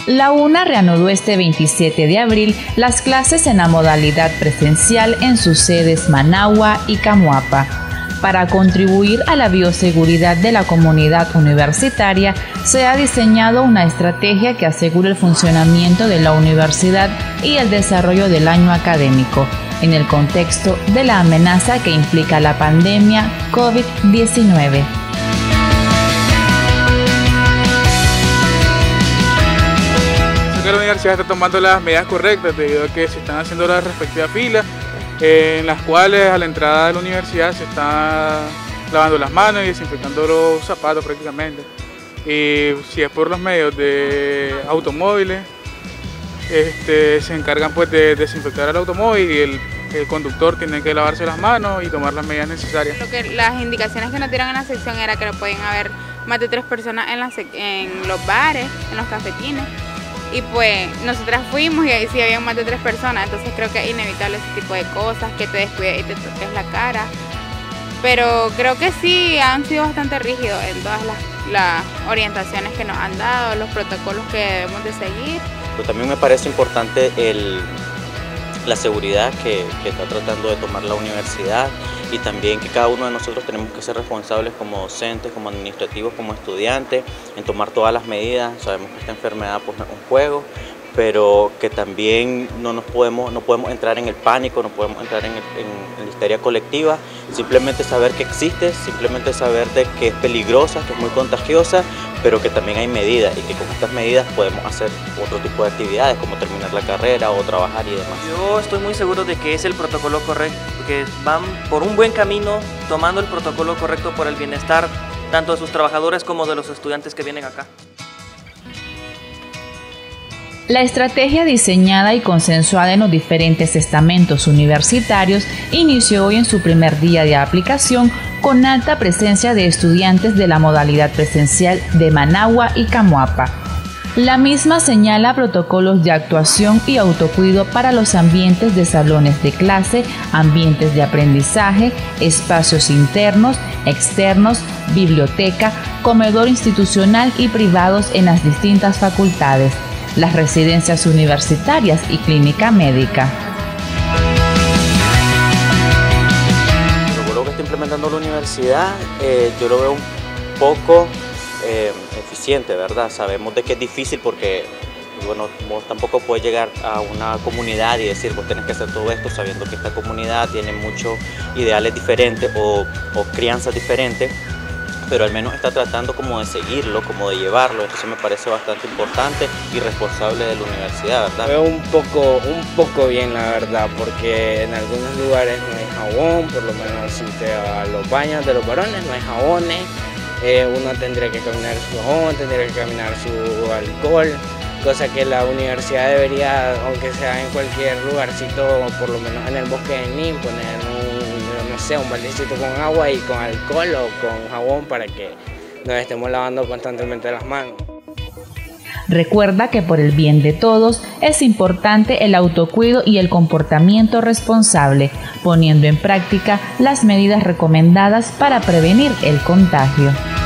La UNA reanudó este 27 de abril las clases en la modalidad presencial en sus sedes Managua y Camuapa. Para contribuir a la bioseguridad de la comunidad universitaria, se ha diseñado una estrategia que asegure el funcionamiento de la universidad y el desarrollo del año académico, en el contexto de la amenaza que implica la pandemia COVID-19. La universidad está tomando las medidas correctas debido a que se están haciendo las respectivas filas, en las cuales a la entrada de la universidad se está lavando las manos y desinfectando los zapatos prácticamente. Y si es por los medios de automóviles, se encargan pues de desinfectar el automóvil y el conductor tiene que lavarse las manos y tomar las medidas necesarias. Las indicaciones que nos dieron en la sección era que no podían haber más de 3 personas en los bares, en los cafetines. Y pues nosotras fuimos y ahí sí había más de 3 personas, entonces creo que es inevitable ese tipo de cosas, que te descuides y te toques la cara. Pero creo que sí han sido bastante rígidos en todas las orientaciones que nos han dado, los protocolos que debemos de seguir. Pero también me parece importante la seguridad que está tratando de tomar la universidad y también que cada uno de nosotros tenemos que ser responsables como docentes, como administrativos, como estudiantes, en tomar todas las medidas. Sabemos que esta enfermedad pues, no es un juego, pero que también no podemos entrar en el pánico, no podemos entrar en la histeria colectiva, simplemente saber que existe, simplemente saber de que es peligrosa, que es muy contagiosa, pero que también hay medidas y que con estas medidas podemos hacer otro tipo de actividades como terminar la carrera o trabajar y demás. Yo estoy muy seguro de que es el protocolo correcto, que van por un buen camino tomando el protocolo correcto por el bienestar tanto de sus trabajadores como de los estudiantes que vienen acá. La estrategia diseñada y consensuada en los diferentes estamentos universitarios inició hoy en su primer día de aplicación con alta presencia de estudiantes de la modalidad presencial de Managua y Camuapa. La misma señala protocolos de actuación y autocuido para los ambientes de salones de clase, ambientes de aprendizaje, espacios internos, externos, biblioteca, comedor institucional y privados en las distintas facultades, las residencias universitarias y clínica médica. Lo que está implementando la universidad, yo lo veo un poco eficiente, ¿verdad? Sabemos de que es difícil porque, bueno, vos tampoco puedes llegar a una comunidad y decir, vos tenés que hacer todo esto sabiendo que esta comunidad tiene muchos ideales diferentes o crianzas diferentes, pero al menos está tratando como de seguirlo, como de llevarlo, entonces me parece bastante importante y responsable de la universidad, ¿verdad? Veo un poco bien, la verdad, porque en algunos lugares no hay jabón, por lo menos si te va a los baños de los varones no hay jabones, uno tendría que caminar su jabón, tendría que caminar su alcohol, cosa que la universidad debería, aunque sea en cualquier lugarcito, por lo menos en el bosque de Nin, poner un baldecito con agua y con alcohol o con jabón para que nos estemos lavando constantemente las manos. Recuerda que por el bien de todos es importante el autocuido y el comportamiento responsable, poniendo en práctica las medidas recomendadas para prevenir el contagio.